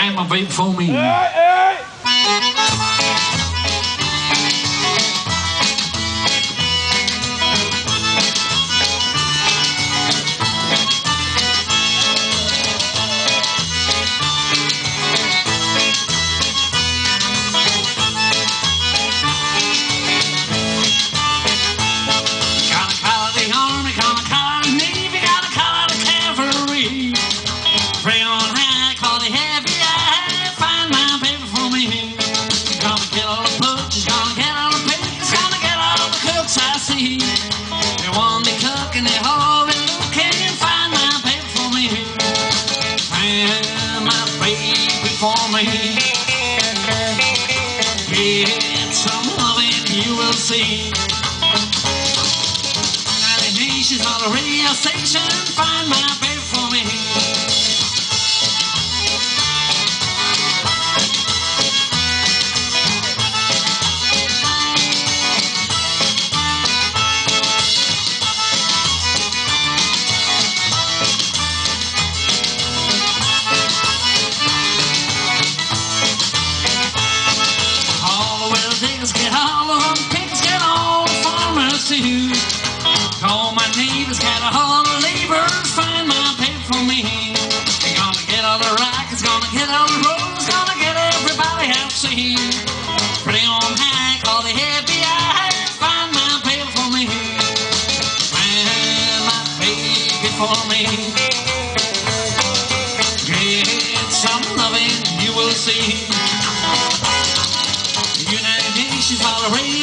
find my baby for me. Get some loving, you will see. United Nations on the radio station, find my baby for me. Get all of them pigs, get all the farmers too. Call my neighbors, get all the laborers, find my baby for me. They're gonna get all the rockets, gonna get all the roads, gonna get everybody out to see. Pretty on high, call the FBI, find my baby for me. Find my baby for me. Get some loving, you will see. United Nations, all the